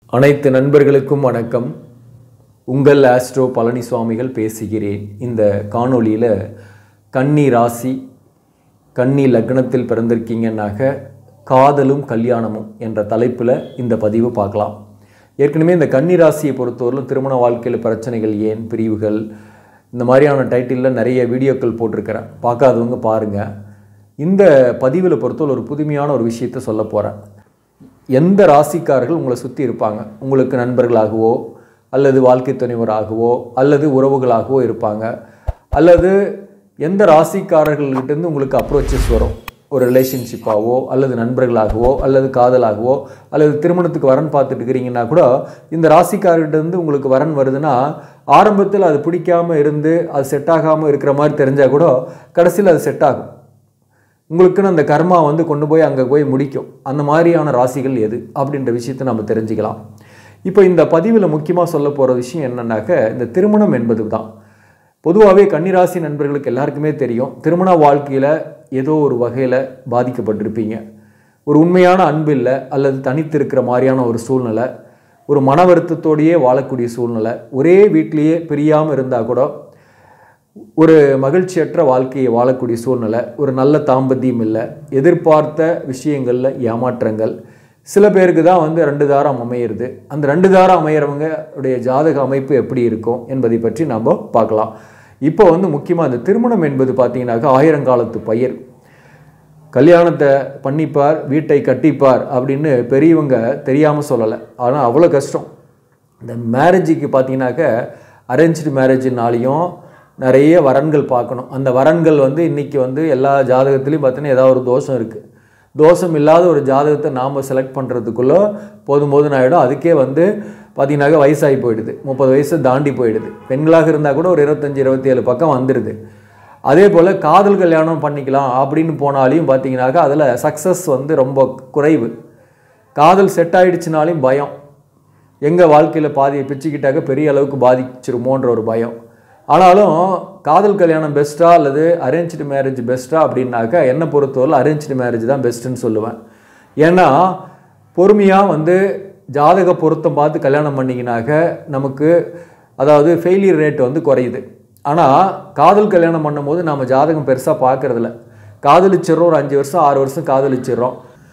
அனைத்து நண்பர்களுக்கும் வணக்கம். உங்கள் ஆஸ்ட்ரோ பழனிசுவாமிகள் பேசுகிறேன். இந்த காணொளியில் கன்னி ராசி கன்னி லக்னத்தில் பிறந்திருக்கீங்கன்னாக்க காதலும் கல்யாணமும் என்ற தலைப்பில் இந்த பதிவு பார்க்கலாம். ஏற்கனவே இந்த கன்னி ராசியை பொறுத்தவரையிலும் திருமண வாழ்க்கையில் பிரச்சனைகள் ஏன், பிரிவுகள், இந்த மாதிரியான டைட்டிலில் நிறைய வீடியோக்கள் போட்டிருக்கிறேன். பார்க்காதவங்க பாருங்கள். இந்த பதிவில் பொறுத்தவரை ஒரு புதுமையான ஒரு விஷயத்தை சொல்ல போகிறேன். எந்த ராசிக்காரர்கள் உங்களை சுற்றி இருப்பாங்க, உங்களுக்கு நண்பர்களாகவோ அல்லது வாழ்க்கை துணைவராகவோ அல்லது உறவுகளாகவோ இருப்பாங்க, அல்லது எந்த ராசிக்காரர்கள்கிட்டேருந்து உங்களுக்கு அப்ரோச்சஸ் வரும், ஒரு ரிலேஷன்ஷிப்பாகவோ அல்லது நண்பர்களாகவோ அல்லது காதலாகவோ அல்லது திருமணத்துக்கு வரன் பார்த்துட்டு இருக்கிறீங்கன்னா கூட இந்த ராசிக்காரர்கிட்டேருந்து உங்களுக்கு வரன் வருதுன்னா ஆரம்பத்தில் அது பிடிக்காமல் இருந்து அது செட் ஆகாமல் இருக்கிற மாதிரி தெரிஞ்சால் கூட கடைசியில் அது செட் ஆகும். உங்களுக்குன்னு அந்த கர்மா கொண்டு போய் அங்கே போய் முடிக்கும். அந்த மாதிரியான ராசிகள் எது அப்படின்ற விஷயத்தை நம்ம தெரிஞ்சுக்கலாம். இப்போ இந்த பதிவில் முக்கியமாக சொல்ல போகிற விஷயம் என்னன்னாக்க, இந்த திருமணம் என்பது தான். பொதுவாகவே கன்னிராசி நண்பர்களுக்கு எல்லாருக்குமே தெரியும், திருமண வாழ்க்கையில் ஏதோ ஒரு வகையில் பாதிக்கப்பட்டிருப்பீங்க. ஒரு உண்மையான அன்பு இல்லை அல்லது தனித்து இருக்கிற மாதிரியான ஒரு சூழ்நிலை, ஒரு மன வருத்தத்தோடையே வாழக்கூடிய சூழ்நிலை, ஒரே வீட்டிலேயே பிரியாமல் இருந்தால் கூட ஒரு மகிழ்ச்சியற்ற வாழ்க்கையை வாழக்கூடிய சூழ்நிலை, ஒரு நல்ல தாம்பத்தியம் இல்லை, எதிர்பார்த்த விஷயங்களில் ஏமாற்றங்கள். சில பேருக்கு தான் 2 தாரம் அமையிறது. அந்த 2 தாரம் அமையிறவங்க உடைய ஜாதக அமைப்பு எப்படி இருக்கும் என்பதை பற்றி நம்ம பார்க்கலாம். இப்போ முக்கியமாக இந்த திருமணம் என்பது பார்த்தீங்கன்னாக்கா 1000 காலத்து பயிர். கல்யாணத்தை பண்ணிப்பார், வீட்டை கட்டிப்பார் அப்படின்னு பெரியவங்க தெரியாமல் சொல்லலை. ஆனால் அவ்வளோ கஷ்டம். இந்த மேரேஜுக்கு பார்த்தீங்கன்னாக்க அரேஞ்ச்டு மேரேஜினாலையும் நிறைய வரன்கள் பார்க்கணும். அந்த வரன்கள் இன்றைக்கி எல்லா ஜாதகத்துலேயும் பார்த்தீங்கன்னா ஏதாவது ஒரு தோஷம் இருக்குது. தோஷம் இல்லாத ஒரு ஜாதகத்தை நாம் செலக்ட் பண்ணுறதுக்குள்ளே போதும் ஆகிடும். அதுக்கே பார்த்தீங்கன்னாக்க வயசாகி போயிடுது, 30 வயசு தாண்டி போயிடுது. பெண்களாக இருந்தால் கூட ஒரு 25-27 பக்கம் வந்துடுது. அதே போல் காதல் கல்யாணம் பண்ணிக்கலாம் அப்படின்னு போனாலையும் பார்த்தீங்கன்னாக்கா அதில் சக்ஸஸ் ரொம்ப குறைவு. காதல் செட் ஆகிடுச்சுனாலையும் பயம், எங்கள் வாழ்க்கையில் பாதியை பிச்சுக்கிட்டாக்க பெரிய அளவுக்கு பாதிச்சிருமோன்ற ஒரு பயம். ஆனாலும் காதல் கல்யாணம் பெஸ்ட்டா அல்லது அரேஞ்ச்டு மேரேஜ் பெஸ்ட்டா அப்படின்னாக்கா என்னை பொறுத்தவரை அரேஞ்ச்டு மேரேஜ் தான் பெஸ்ட்டுன்னு சொல்லுவேன். ஏன்னா பொறுமையாக ஜாதக பொருத்தம் பார்த்து கல்யாணம் பண்ணிங்கனாக்க நமக்கு அதாவது ஃபெயிலியர் ரேட் குறையுது. ஆனால் காதல் கல்யாணம் பண்ணும்போது நாம் ஜாதகம் பெருசாக பார்க்குறதில்ல. காதலிச்சிட்றோம், ஒரு 5 வருஷம் 6 வருஷம் காதலிச்சிட்றோம்.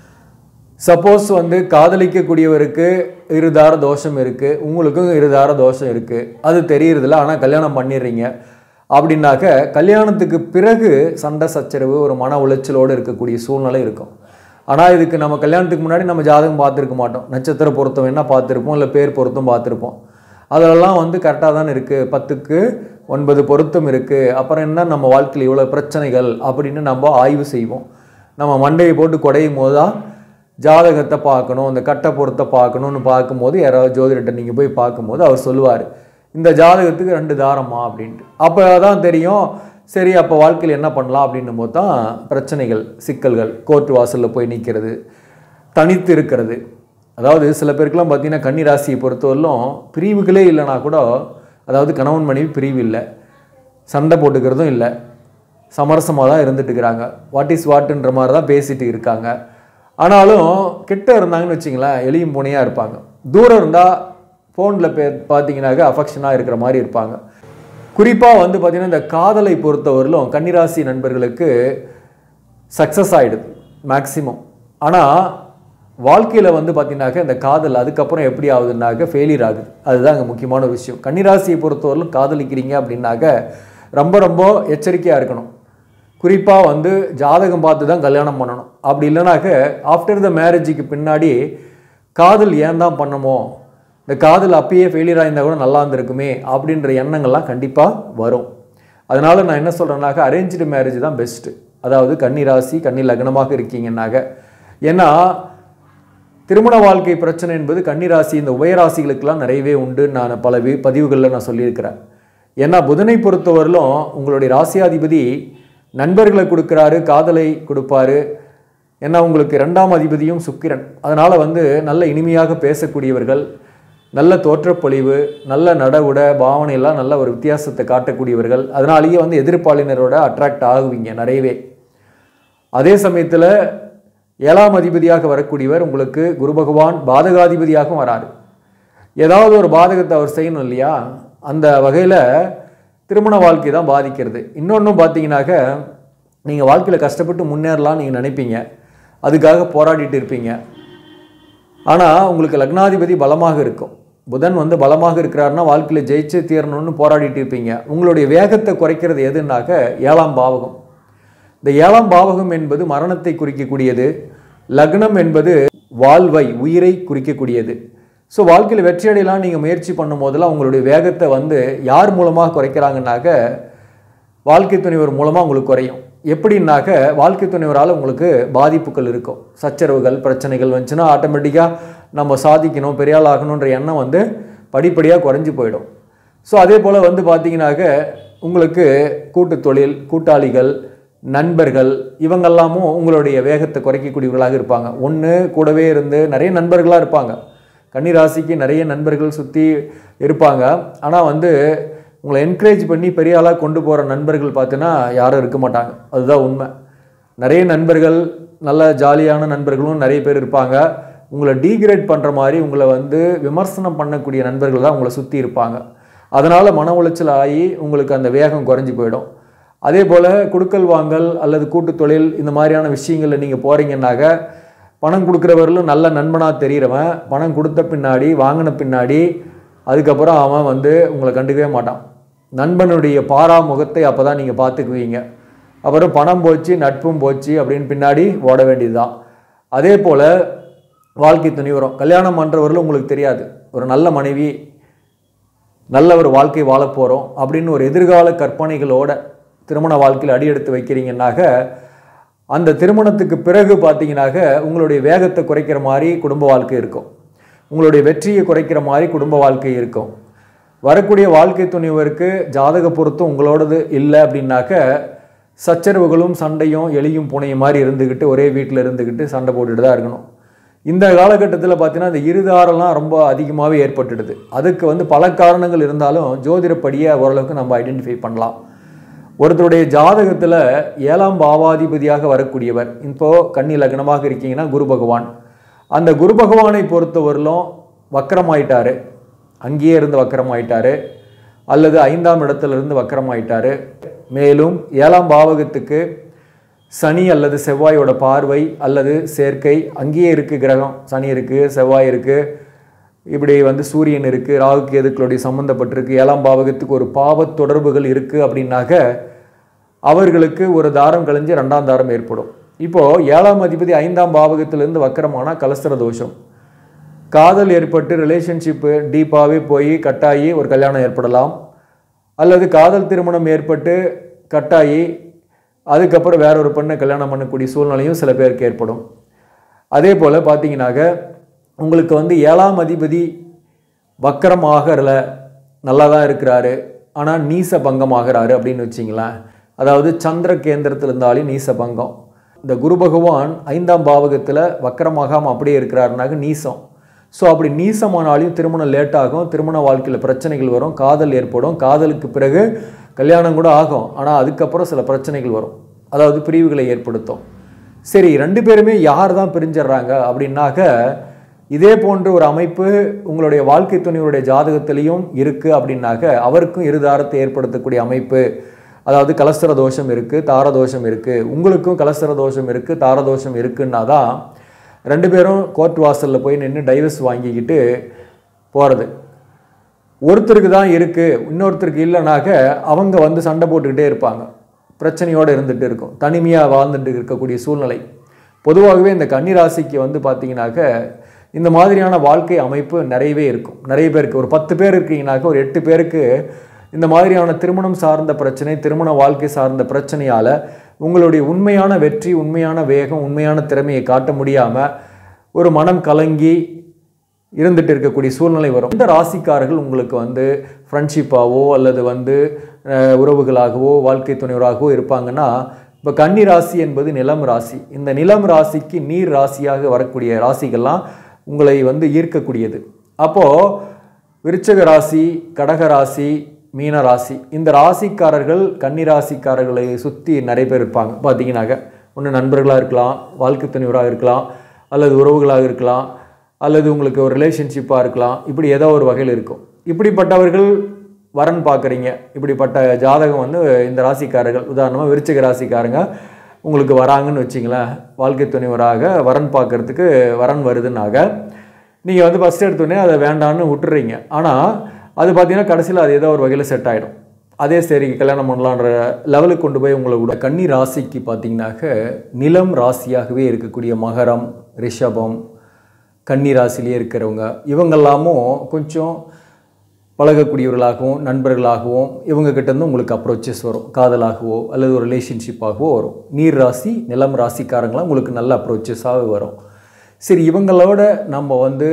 சப்போஸ் காதலிக்கக்கூடியவருக்கு இருதார தோஷம் இருக்குது, உங்களுக்கும் இருதார தோஷம் இருக்குது, அது தெரியறதில்ல. ஆனால் கல்யாணம் பண்ணிடுறீங்க அப்படின்னாக்க கல்யாணத்துக்கு பிறகு சண்டை சச்சரவு, ஒரு மன உளைச்சலோடு இருக்கக்கூடிய சூழ்நிலை இருக்கும். ஆனால் இதுக்கு நம்ம கல்யாணத்துக்கு முன்னாடி நம்ம ஜாதகம் பார்த்துருக்க மாட்டோம். நட்சத்திர பொருத்தம் என்ன பார்த்துருப்போம், இல்லை பேர் பொருத்தம் பார்த்துருப்போம். அதெல்லாம் கரெக்டாக தான் இருக்குது, 10க்கு 9 பொருத்தம் இருக்குது. அப்புறம் என்ன நம்ம வாழ்க்கையில் இவ்வளோ பிரச்சனைகள் அப்படின்னு நம்ம ஆய்வு செய்வோம். நம்ம மண்டையை போட்டு குடையும் போது தான் ஜாதகத்தை பார்க்கணும், இந்த கட்டை பொருத்தை பார்க்கணுன்னு பார்க்கும்போது யாராவது ஜோதிடர்கிட்ட நீங்கள் போய் பார்க்கும்போது அவர் சொல்லுவார், இந்த ஜாதகத்துக்கு 2 தாரமா அப்படின்ட்டு. அப்போ தான் தெரியும், சரி அப்போ வாழ்க்கையில் என்ன பண்ணலாம் அப்படின்னும் போது தான் பிரச்சனைகள், சிக்கல்கள், கோர்ட் வாசலில் போய் நிற்கிறது, தனித்து இருக்கிறது. அதாவது சில பேருக்குலாம் பார்த்தீங்கன்னா கன்னி ராசியை பொறுத்தவரையிலும் பிரிவுகளே இல்லைனா கூட, அதாவது கணவன் மனைவி பிரிவு இல்லை, சண்டை போட்டுக்கிறதும் இல்லை, சமரசமாக தான் இருந்துட்டு இருக்கிறாங்க, வாட் இஸ் வாட்டுன்ற மாதிரி தான் பேசிட்டு இருக்காங்க. ஆனாலும் கிட்ட இருந்தாங்கன்னு வச்சிங்களேன் எளியும் பூனையாக இருப்பாங்க. தூரம் இருந்தால் ஃபோனில் பார்த்தீங்கன்னாக்கா அஃபெக்ஷனாக இருக்கிற மாதிரி இருப்பாங்க. குறிப்பாக பார்த்தீங்கன்னா இந்த காதலை பொறுத்தவரையிலும் கன்னிராசி நண்பர்களுக்கு சக்ஸஸ் ஆகிடுது மேக்சிமம். ஆனால் வாழ்க்கையில் பார்த்தீங்கன்னாக்கா இந்த காதல் அதுக்கப்புறம் எப்படி ஆகுதுன்னாக்க ஃபெயிலியர் ஆகுது. அதுதான் அங்கே முக்கியமான ஒரு விஷயம். கன்னிராசியை பொறுத்தவரையிலும் காதலிக்கிறீங்க அப்படின்னாக்க ரொம்ப ரொம்ப எச்சரிக்கையாக இருக்கணும். குறிப்பாக ஜாதகம் பார்த்து தான் கல்யாணம் பண்ணணும். அப்படி இல்லைனாக்க ஆஃப்டர் த மேரேஜுக்கு பின்னாடி காதல் ஏன் தான் பண்ணமோ, இந்த காதல் அப்பயே ஃபெயிலியர் ஆகியிருந்தால் கூட நல்லா இருந்திருக்குமே அப்படின்ற எண்ணங்கள்லாம் கண்டிப்பாக வரும். அதனால் நான் என்ன சொல்கிறேன்னாக்கா அரேஞ்ச்டு மேரேஜ் தான் பெஸ்ட்டு. அதாவது கன்னி ராசி கன்னி லக்னமாக இருக்கீங்கன்னாக்க. ஏன்னா திருமண வாழ்க்கை பிரச்சனை என்பது கன்னி ராசி இந்த உபயராசிகளுக்கெல்லாம் நிறையவே உண்டு. நான் பல பதிவுகளில் நான் சொல்லியிருக்கிறேன். ஏன்னா புதனை பொறுத்தவரையிலும் உங்களுடைய ராசியாதிபதி நண்பர்களை கொடுக்குறாரு, காதலை கொடுப்பாரு. ஏன்னா உங்களுக்கு 2ஆம் அதிபதியும் சுக்கிரன். அதனால் நல்ல இனிமையாக பேசக்கூடியவர்கள், நல்ல தோற்றப்பொழிவு, நல்ல நடவுட பாவனையெல்லாம் நல்ல ஒரு வித்தியாசத்தை காட்டக்கூடியவர்கள். அதனாலேயே எதிர்ப்பாளினரோட அட்ராக்ட் ஆகுவீங்க நிறையவே. அதே சமயத்தில் 7ஆம் அதிபதியாக வரக்கூடியவர் உங்களுக்கு குரு பகவான் பாதகாதிபதியாகவும் வராரு. ஏதாவது ஒரு பாதகத்தை அவர் செய்யணும் இல்லையா? அந்த வகையில் திருமண வாழ்க்கை தான் பாதிக்கிறது. இன்னொன்றும் பார்த்தீங்கன்னாக்க, நீங்கள் வாழ்க்கையில் கஷ்டப்பட்டு முன்னேறலாம்னு நீங்கள் நினைப்பீங்க, அதுக்காக போராடிட்டு இருப்பீங்க. ஆனால் உங்களுக்கு லக்னாதிபதி பலமாக இருக்கும். புதன் வந்து பலமாக இருக்கிறாருன்னா வாழ்க்கையில் ஜெயிச்சு தீரணும்னு போராடிட்டு இருப்பீங்க. உங்களுடைய வேகத்தை குறைக்கிறது எதுனாக்க 7ஆம் பாவகம். இந்த 7ஆம் பாவகம் என்பது மரணத்தை குறிக்கக்கூடியது. லக்னம் என்பது வாழ்வை, உயிரை குறிக்கக்கூடியது. ஸோ வாழ்க்கையில் வெற்றி அடையலாம் நீங்கள் முயற்சி பண்ணும் போதெல்லாம் உங்களுடைய வேகத்தை வந்து யார் மூலமாக குறைக்கிறாங்கன்னாக்க, வாழ்க்கை துணைவர் மூலமாக உங்களுக்கு குறையும். எப்படின்னாக்க, வாழ்க்கை துணைவரால் உங்களுக்கு பாதிப்புகள் இருக்கும். சச்சரவுகள், பிரச்சனைகள் வந்துச்சுன்னா ஆட்டோமேட்டிக்காக நம்ம சாதிக்கணும், பெரியாள் ஆகணுன்ற எண்ணம் வந்து படிப்படியாக குறைஞ்சி போயிடும். ஸோ அதே போல் வந்து பார்த்தீங்கன்னாக்க, உங்களுக்கு கூட்டு தொழில், கூட்டாளிகள், நண்பர்கள் இவங்கெல்லாமும் உங்களுடைய வேகத்தை குறைக்கக்கூடியவர்களாக இருப்பாங்க. ஒன்று கூடவே இருந்து நிறைய நண்பர்களாக இருப்பாங்க. கன்னிராசிக்கு நிறைய நண்பர்கள் சுற்றி இருப்பாங்க. ஆனால் வந்து உங்களை என்கரேஜ் பண்ணி பெரிய ஆளாக கொண்டு போகிற நண்பர்கள் பார்த்தீங்கன்னா யாரும் இருக்க மாட்டாங்க. அதுதான் உண்மை. நிறைய நண்பர்கள், நல்ல ஜாலியான நண்பர்களும் நிறைய பேர் இருப்பாங்க. உங்களை டீக்ரேட் பண்ணுற மாதிரி, உங்களை வந்து விமர்சனம் பண்ணக்கூடிய நண்பர்கள் தான் உங்களை சுற்றி இருப்பாங்க. அதனால் மன உளைச்சல் ஆகி உங்களுக்கு அந்த வேகம் குறைஞ்சி போயிடும். அதே போல் குடுக்கல் வாங்கல் அல்லது கூட்டு தொழில் இந்த மாதிரியான விஷயங்களில் நீங்கள் போகிறீங்கன்னாக்க, பணம் கொடுக்குறவர்களும் நல்ல நண்பனாக தெரிகிறவன் பணம் கொடுத்த பின்னாடி, வாங்கின பின்னாடி அதுக்கப்புறம் அவன் வந்து உங்களை கண்டுக்கவே மாட்டான். நண்பனுடைய பாராமுகத்தை அப்போ தான் நீங்கள் பார்த்துக்குவீங்க. அப்புறம் பணம் போச்சு, நட்பும் போச்சு அப்படின்னு பின்னாடி ஓட வேண்டியது தான். அதே போல் வாழ்க்கை துணை வரும். கல்யாணம் பண்ணுறவர்களும் உங்களுக்கு தெரியாது, ஒரு நல்ல மனைவி, நல்ல ஒரு வாழ்க்கை வாழ போகிறோம் அப்படின்னு ஒரு எதிர்கால கற்பனைகளோட திருமண வாழ்க்கையில் அடி எடுத்து வைக்கிறீங்கன்னாக்க, அந்த திருமணத்துக்கு பிறகு பார்த்தீங்கன்னாக்க உங்களுடைய வேகத்தை குறைக்கிற மாதிரி குடும்ப வாழ்க்கை இருக்கும். உங்களுடைய வெற்றியை குறைக்கிற மாதிரி குடும்ப வாழ்க்கை இருக்கும். வரக்கூடிய வாழ்க்கை துணைவருக்கு ஜாதக பொருத்தம் உங்களோடது இல்லை அப்படின்னாக்க, சச்சரவுகளும் சண்டையும் எலியும் பூனையும் மாதிரி இருந்துக்கிட்டு ஒரே வீட்டில் இருந்துக்கிட்டு சண்டை போட்டுட்டு தான் இருக்கணும். இந்த காலகட்டத்தில் பார்த்தீங்கன்னா இந்த இருதாரெல்லாம் ரொம்ப அதிகமாகவே ஏற்பட்டுடுது. அதுக்கு வந்து பல காரணங்கள் இருந்தாலும் ஜோதிடப்படியே ஓரளவுக்கு நம்ம ஐடென்டிஃபை பண்ணலாம். ஒருத்தருடைய ஜாதகத்தில் 7ஆம் பாவாதிபதியாக வரக்கூடியவர், இப்போது கன்னி லக்னமாக இருக்கீங்கன்னா குரு பகவான். அந்த குரு பகவானை பொறுத்தவரையிலும் வக்கரமாயிட்டாரு, அங்கேயே இருந்து வக்கரமாயிட்டாரு, அல்லது 5ஆம் இடத்திலிருந்து வக்கரமாயிட்டாரு. மேலும் 7ஆம் பாவகத்துக்கு சனி அல்லது செவ்வாயோட பார்வை அல்லது சேர்க்கை, அங்கேயே இருக்குது கிரகம், சனி இருக்குது, செவ்வாய் இருக்குது, இப்படி வந்து சூரியன் இருக்குது, ராகு கேதுக்களுடைய சம்மந்தப்பட்டிருக்கு. 7ஆம் பாவகத்துக்கு ஒரு பாவ தொடர்புகள் இருக்குது அப்படின்னாக்க அவர்களுக்கு ஒரு தாரம் கழிஞ்சு 2ஆம் தாரம் ஏற்படும். இப்போது 7ஆம் அதிபதி 5ஆம் பாவகத்திலிருந்து வக்கரமானால் கலஸ்திர தோஷம், காதல் ஏற்பட்டு ரிலேஷன்ஷிப்பு டீப்பாகவே போய் கட்டாயி ஒரு கல்யாணம் ஏற்படலாம், அல்லது காதல் திருமணம் ஏற்பட்டு கட்டாயி அதுக்கப்புறம் வேற ஒரு பெண்ணை கல்யாணம் பண்ணக்கூடிய சூழ்நிலையும் சில பேருக்கு ஏற்படும். அதே போல் பார்த்தீங்கன்னாக்க உங்களுக்கு வந்து 7ஆம் அதிபதி வக்கரம் ஆகிறல, நல்லா தான் இருக்கிறாரு, ஆனால் நீச பங்கம் ஆகிறாரு அப்படின்னு வச்சிங்களேன். அதாவது சந்திர கேந்திரத்தில் இருந்தாலும் நீச பங்கம். இந்த குரு பகவான் 5ஆம் பாவகத்தில் வக்கரமாகாமல் அப்படியே இருக்கிறாருனாக்க நீசம். ஸோ அப்படி நீசமானாலையும் திருமணம் லேட் ஆகும், திருமண வாழ்க்கையில் பிரச்சனைகள் வரும், காதல் ஏற்படும், காதலுக்கு பிறகு கல்யாணம் கூட ஆகும், ஆனால் அதுக்கப்புறம் சில பிரச்சனைகள் வரும், அதாவது பிரிவுகளை ஏற்படுத்தும். சரி, 2 பேருமே யார் தான் பிரிஞ்சிடுறாங்க அப்படின்னாக்க, இதே போன்ற ஒரு அமைப்பு உங்களுடைய வாழ்க்கை துணையுடைய ஜாதகத்திலையும் இருக்குது அப்படின்னாக்க அவருக்கும் இருதாரத்தை ஏற்படுத்தக்கூடிய அமைப்பு, அதாவது கலஸ்திர தோஷம் இருக்குது, தாரதோஷம் இருக்குது. உங்களுக்கும் கலஸ்திர தோஷம் இருக்குது, தாரதோஷம் இருக்குன்னா தான் 2 பேரும் கோர்ட் வாசலில் போய் நின்று டைவர்ஸ் வாங்கிக்கிட்டு போகிறது. ஒருத்தருக்கு தான் இருக்குது, இன்னொருத்தருக்கு இல்லைனாக்க அவங்க வந்து சண்டை போட்டுக்கிட்டே இருப்பாங்க, பிரச்சனையோடு இருந்துகிட்டு இருக்கும், தனிமையாக வாழ்ந்துட்டு இருக்கக்கூடிய சூழ்நிலை. பொதுவாகவே இந்த கன்னிராசிக்கு வந்து பார்த்தீங்கன்னாக்க இந்த மாதிரியான வாழ்க்கை அமைப்பு நிறையவே இருக்கும். நிறைய பேருக்கு, ஒரு 10 பேர் இருக்கீங்கன்னாக்க ஒரு 8 பேருக்கு இந்த மாதிரியான திருமணம் சார்ந்த பிரச்சனை, திருமண வாழ்க்கை சார்ந்த பிரச்சனையால் உங்களுடைய உண்மையான வெற்றி, உண்மையான வேகம், உண்மையான திறமையை காட்ட முடியாமல் ஒரு மனம் கலங்கி இருந்துட்டு இருக்கக்கூடிய சூழ்நிலை வரும். இந்த ராசிக்காரர்கள் உங்களுக்கு வந்து ஃப்ரெண்ட்ஷிப்பாகவோ அல்லது வந்து உறவுகளாகவோ வாழ்க்கை துணைவராகவோ இருப்பாங்கன்னா, இப்போ கன்னி ராசி என்பது நிலம் ராசி. இந்த நிலம் ராசிக்கு நீர் ராசியாக வரக்கூடிய ராசிகள்லாம் உங்களை வந்து ஈர்க்கக்கூடியது. அப்போது விருச்சக ராசி, கடக ராசி, மீன ராசி, இந்த ராசிக்காரர்கள் கன்னி ராசிக்காரர்களை சுற்றி நிறைய பேர் இருப்பாங்க. பார்த்தீங்கன்னாக்க ஒன்று நண்பர்களாக இருக்கலாம், வாழ்க்கை துணைவராக இருக்கலாம், அல்லது உறவுகளாக இருக்கலாம், அல்லது உங்களுக்கு ஒரு ரிலேஷன்ஷிப்பாக இருக்கலாம். இப்படி ஏதோ ஒரு வகையில் இருக்கும். இப்படிப்பட்டவர்கள் வரன் பார்க்குறீங்க, இப்படிப்பட்ட ஜாதகம் வந்து இந்த ராசிக்காரர்கள், உதாரணமாக விருச்சிக ராசிக்காரங்க உங்களுக்கு வராங்கன்னு வச்சிங்களேன், வாழ்க்கை துணைவராக வரன் பார்க்குறதுக்கு வரன் வருதுன்னாக நீங்கள் வந்து ஃபஸ்ட் எடுத்தோடனே அதை வேண்டான்னு விட்டுறீங்க. ஆனால் அது பார்த்தீங்கன்னா கடைசியில் அது ஏதோ ஒரு வகையில் செட் ஆகிடும். அதே சரி கல்யாணம் பண்ணலான்ற லெவலுக்கு கொண்டு போய் உங்களை விட. கன்னி ராசிக்கு பார்த்தீங்கன்னாக்க நிலம் ராசியாகவே இருக்கக்கூடிய மகரம், ரிஷபம், கன்னி ராசிலேயே இருக்கிறவங்க இவங்கெல்லாமும் கொஞ்சம் பழகக்கூடியவர்களாகவும் நண்பர்களாகவும் இவங்ககிட்டேருந்து உங்களுக்கு அப்ரோச்சஸ் வரும். காதலாகவோ அல்லது ஒரு ரிலேஷன்ஷிப்பாகவோ வரும். நீர் ராசி நிலம் ராசிக்காரங்களாம் உங்களுக்கு நல்ல அப்ரோச்சஸாக வரும். சரி, இவங்களோட நம்ம வந்து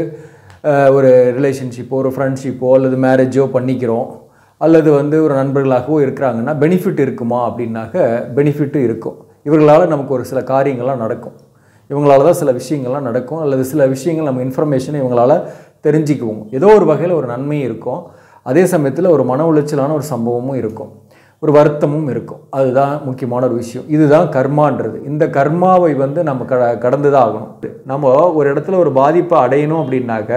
ஒரு ரிலேஷன்ஷிப்போ ஒரு ஃப்ரெண்ட்ஷிப்போ அல்லது மேரேஜோ பண்ணிக்கிறோம், அல்லது வந்து ஒரு நண்பர்களாகவோ இருக்கிறாங்கன்னா பெனிஃபிட் இருக்குமா அப்படின்னாக்க பெனிஃபிட்டும் இருக்கும். இவர்களால் நமக்கு ஒரு சில காரியங்கள்லாம் நடக்கும், இவங்களால தான் சில விஷயங்கள்லாம் நடக்கும், அல்லது சில விஷயங்கள் நம்ம இன்ஃபர்மேஷனை இவங்களால் தெரிஞ்சிக்குவோம். ஏதோ ஒரு வகையில் ஒரு நன்மையும் இருக்கும், அதே சமயத்தில் ஒரு மன உளைச்சலான ஒரு சம்பவமும் இருக்கும், ஒரு வருத்தமும் இருக்கும். அதுதான் முக்கியமான ஒரு விஷயம். இதுதான் கர்மான்றது. இந்த கர்மாவை வந்து நம்ம கடந்து தான் ஆகணும். நம்ம ஒரு இடத்துல ஒரு பாதிப்பை அடையணும் அப்படின்னாக்க,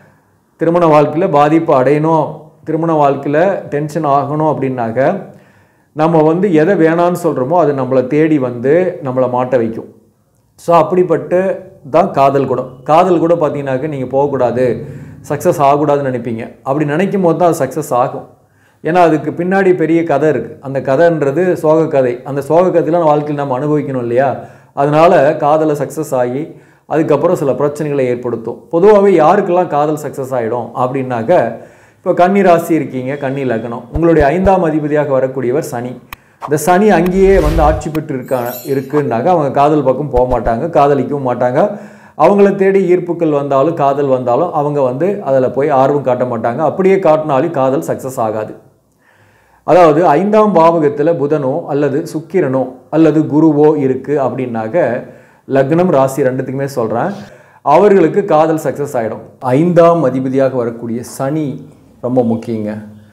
திருமண வாழ்க்கையில் பாதிப்பு அடையணும், திருமண வாழ்க்கையில் டென்ஷன் ஆகணும் அப்படின்னாக்க நம்ம வந்து எதை வேணான்னு சொல்கிறோமோ அது நம்மளை தேடி வந்து நம்மளை மாட்ட வைக்கும். ஸோ அப்படிப்பட்டு தான் காதல் கூட. காதல் கூட பார்த்தீங்கன்னாக்க நீங்கள் போகக்கூடாது, சக்ஸஸ் ஆகக்கூடாதுன்னு நினைப்பீங்க. அப்படி நினைக்கும் போது தான் அது சக்ஸஸ் ஆகும். ஏன்னா அதுக்கு பின்னாடி பெரிய கதை இருக்குது. அந்த கதைன்றது சோக கதை. அந்த சோக கதையெலாம் வாழ்க்கையில் நம்ம அனுபவிக்கணும் இல்லையா? அதனால் காதலை சக்ஸஸ் ஆகி அதுக்கப்புறம் சில பிரச்சனைகளை ஏற்படுத்தும். பொதுவாகவே யாருக்கெல்லாம் காதல் சக்ஸஸ் ஆகிடும் அப்படின்னாக்க, இப்போ கன்னி ராசி இருக்கீங்க, கன்னி லக்னம், உங்களுடைய 5ஆம் அதிபதியாக வரக்கூடியவர் சனி. இந்த சனி அங்கேயே வந்து ஆட்சி பெற்று இருக்குன்னாக்க அவங்க காதல் பக்கம் போக மாட்டாங்க, காதலிக்கவும் மாட்டாங்க. அவங்கள தேடி ஈர்ப்புகள் வந்தாலும் காதல் வந்தாலும் அவங்க வந்து அதில் போய் ஆர்வம் காட்ட மாட்டாங்க. அப்படியே காட்டினாலும் காதல் சக்ஸஸ் ஆகாது. அதாவது 5ஆம் பாவகத்தில் புதனோ அல்லது சுக்கிரனோ அல்லது குருவோ இருக்குது அப்படின்னாக்க, லக்னம் ராசி ரெண்டுத்துக்குமே சொல்கிறேன், அவர்களுக்கு காதல் சக்ஸஸ் ஆகிடும். 5ஆம் அதிபதியாக வரக்கூடிய சனி ரொம்ப முக்கியங்க.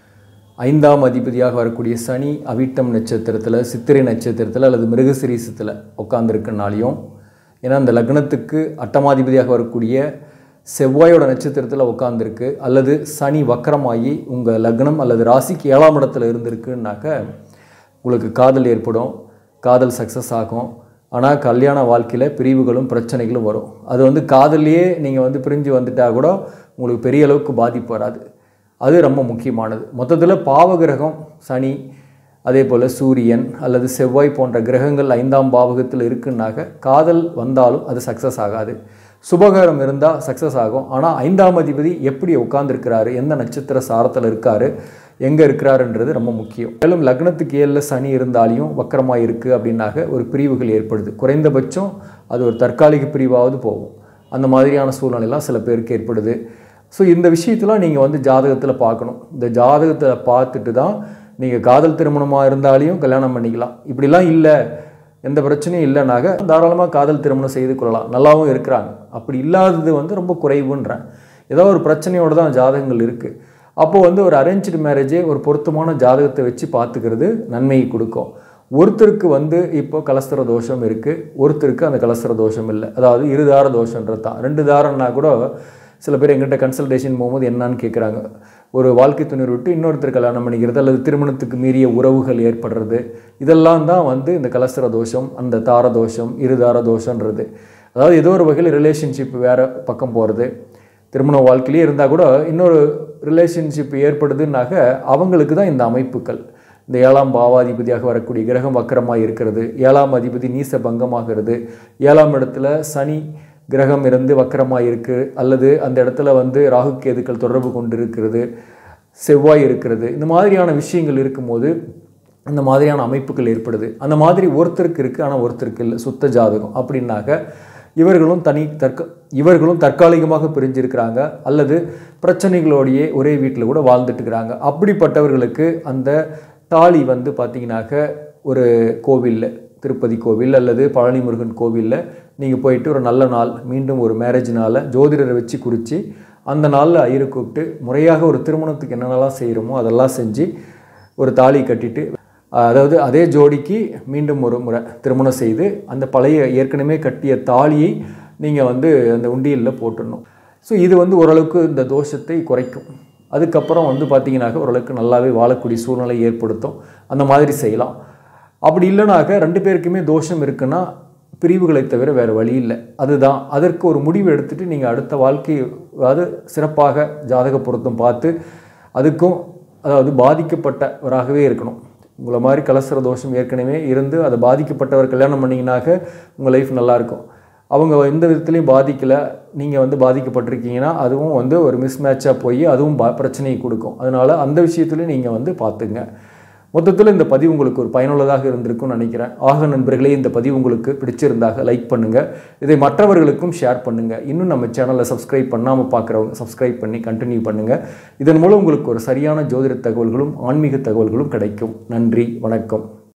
5ஆம் அதிபதியாக வரக்கூடிய சனி அவிட்டம் நட்சத்திரத்தில், சித்திரை நட்சத்திரத்தில் அல்லது மிருகசிரீசத்தில் உட்காந்துருக்குனாலையும், ஏன்னா அந்த லக்னத்துக்கு அட்டமாதிபதியாக வரக்கூடிய செவ்வாயோட நட்சத்திரத்தில் உட்காந்துருக்கு, அல்லது சனி வக்கரமாகி உங்கள் லக்னம் அல்லது ராசிக்கு 7ஆம் இடத்துல இருந்திருக்குன்னாக்க உங்களுக்கு காதல் ஏற்படும், காதல் சக்ஸஸ் ஆகும். ஆனால் கல்யாண வாழ்க்கையில் பிரிவுகளும் பிரச்சனைகளும் வரும். அது வந்து காதல்லையே நீங்கள் வந்து பிரிஞ்சு வந்துட்டால் கூட உங்களுக்கு பெரிய அளவுக்கு பாதிப்பு வராது. அது ரொம்ப முக்கியமானது. மொத்தத்தில் பாவகிரகம் சனி, அதே போல் சூரியன் அல்லது செவ்வாய் போன்ற கிரகங்கள் 5ஆம் பாவகத்தில் இருக்குன்னாக்க காதல் வந்தாலும் அது சக்ஸஸ் ஆகாது. சுபகாரம் இருந்தால் சக்ஸஸ் ஆகும். ஆனால் 5ஆம் அதிபதி எப்படி உட்கார்ந்துருக்கிறாரு, எந்த நட்சத்திர சாரத்தில் இருக்கார், எங்கே இருக்கிறாருன்றது ரொம்ப முக்கியம். மேலும் லக்னத்துக்கு 7ல் சனி இருந்தாலையும் வக்கரமாக இருக்குது அப்படின்னாக்க ஒரு பிரிவுகள் ஏற்படுது. குறைந்தபட்சம் அது ஒரு தற்காலிக பிரிவாவது போகும். அந்த மாதிரியான சூழ்நிலைலாம் சில பேருக்கு ஏற்படுது. ஸோ இந்த விஷயத்தெலாம் நீங்கள் வந்து ஜாதகத்தில் பார்க்கணும். இந்த ஜாதகத்தில் பார்த்துட்டு தான் நீங்கள் காதல் திருமணமாக இருந்தாலையும் கல்யாணம் பண்ணிக்கலாம். இப்படிலாம் இல்லை, எந்த பிரச்சனையும் இல்லைனாக தாராளமாக காதல் திருமணம் செய்து கொள்ளலாம், நல்லாவும் இருக்கிறாங்க. அப்படி இல்லாதது வந்து ரொம்ப குறைவுன்றேன். ஏதோ ஒரு பிரச்சனையோடு தான் ஜாதகங்கள் இருக்குது. அப்போது வந்து ஒரு அரேஞ்ச்டு மேரேஜே ஒரு பொருத்தமான ஜாதகத்தை வச்சு பார்த்துக்கிறது நன்மையை கொடுக்கும். ஒருத்தருக்கு வந்து இப்போ கலஸ்தர தோஷம் இருக்குது, ஒருத்தருக்கு அந்த கலஸ்தர தோஷம் இல்லை. அதாவது இருதார தோஷன்றது தான். 2 தாரன்னா கூட சில பேர் எங்கிட்ட கன்சல்டேஷன் போகும்போது என்னான்னு கேட்குறாங்க. ஒரு வாழ்க்கை துணை விட்டு இன்னொருத்தர் கல்யாணம் பண்ணிக்கிறது அல்லது திருமணத்துக்கு மீறிய உறவுகள் ஏற்படுறது, இதெல்லாம் தான் வந்து இந்த கலஸ்தர தோஷம், அந்த தார தோஷம், இருதார தோஷன்றது. அதாவது ஏதோ ஒரு வகையில் ரிலேஷன்ஷிப் வேறு பக்கம் போகிறது, திருமண வாழ்க்கையிலே இருந்தால் கூட இன்னொரு ரிலேஷன்ஷிப் ஏற்படுதுன்னாக அவங்களுக்கு தான் இந்த அமைப்புகள். இந்த 7ஆம் பாவாதிபதியாக வரக்கூடிய கிரகம் வக்கரமாக இருக்கிறது, 7ஆம் அதிபதி நீச பங்கமாகிறது, 7ஆம் இடத்துல சனி கிரகம் இருந்து வக்கரமாக இருக்குது, அல்லது அந்த இடத்துல வந்து ராகு கேதுக்கள் தொடர்பு கொண்டு இருக்கிறது, செவ்வாய் இருக்கிறது, இந்த மாதிரியான விஷயங்கள் இருக்கும்போது அந்த மாதிரியான அமைப்புகள் ஏற்படுது. அந்த மாதிரி ஒருத்தருக்கு இருக்குது, ஆனால் ஒருத்தருக்கு இல்லை, சுத்த ஜாதகம் அப்படின்னாக்க இவர்களும் தற்காலிகமாக பிரிஞ்சிருக்கிறாங்க, அல்லது பிரச்சனைகளோடையே ஒரே வீட்டில் கூட வாழ்ந்துட்டுருக்கிறாங்க. அப்படிப்பட்டவர்களுக்கு அந்த தாலி வந்து பார்த்திங்கனாக்க ஒரு கோவிலில், திருப்பதி கோவில் அல்லது பழனி முருகன் கோவிலில் நீங்கள் போயிட்டு ஒரு நல்ல நாள், மீண்டும் ஒரு மேரேஜ் நாளை ஜோதிடரை வச்சு குறித்து அந்த நாளில் ஐயரை கூப்பிட்டு முறையாக ஒரு திருமணத்துக்கு என்னென்னலாம் செய்கிறோமோ அதெல்லாம் செஞ்சு ஒரு தாலி கட்டிட்டு, அதாவது அதே ஜோடிக்கு மீண்டும் ஒரு முறை திருமணம் செய்து அந்த பழைய ஏற்கனவே கட்டிய தாலியை நீங்கள் வந்து அந்த உண்டியலில் போட்டுடணும். ஸோ இது வந்து ஓரளவுக்கு இந்த தோஷத்தை குறைக்கும். அதுக்கப்புறம் வந்து பார்த்திங்கனாக்க ஓரளவுக்கு நல்லாவே வாழக்கூடிய சூழ்நிலை ஏற்படுத்தும். அந்த மாதிரி செய்யலாம். அப்படி இல்லைனாக்க 2 பேருக்குமே தோஷம் இருக்குன்னா பிரிவுகளை தவிர வேறு வழி இல்லை. அதுதான் அதற்கு ஒரு முடிவு எடுத்துகிட்டு நீங்கள் அடுத்த வாழ்க்கை அதாவது சிறப்பாக ஜாதக பொருத்தம் பார்த்து அதுக்கும் அதாவது பாதிக்கப்பட்டவராகவே இருக்கணும். உங்களை மாதிரி கலசர தோஷம் ஏற்கனவே இருந்து அதை பாதிக்கப்பட்டவர் கல்யாணம் பண்ணிங்கனாக்க உங்கள் லைஃப் நல்லாயிருக்கும். அவங்க எந்த விதத்துலையும் பாதிக்கலை, நீங்கள் வந்து பாதிக்கப்பட்டிருக்கீங்கன்னா அதுவும் வந்து ஒரு மிஸ்மேட்சாக போய் அதுவும் பிரச்சனையை கொடுக்கும். அதனால் அந்த விஷயத்துலையும் நீங்கள் வந்து பார்த்துங்க. மொத்தத்தில் இந்த பதிவு உங்களுக்கு ஒரு பயனுள்ளதாக இருந்திருக்கும்னு நினைக்கிறேன். ஆக நண்பர்களே, இந்த பதிவு உங்களுக்கு பிடிச்சிருந்தாக லைக் பண்ணுங்கள், இதை மற்றவர்களுக்கும் ஷேர் பண்ணுங்கள். இன்னும் நம்ம சேனலை சப்ஸ்கிரைப் பண்ணாமல் பார்க்குறவங்க சப்ஸ்கிரைப் பண்ணி கண்டினியூ பண்ணுங்கள். இதன் மூலம் உங்களுக்கு ஒரு சரியான ஜோதிட தகவல்களும் ஆன்மீக தகவல்களும் கிடைக்கும். நன்றி, வணக்கம்.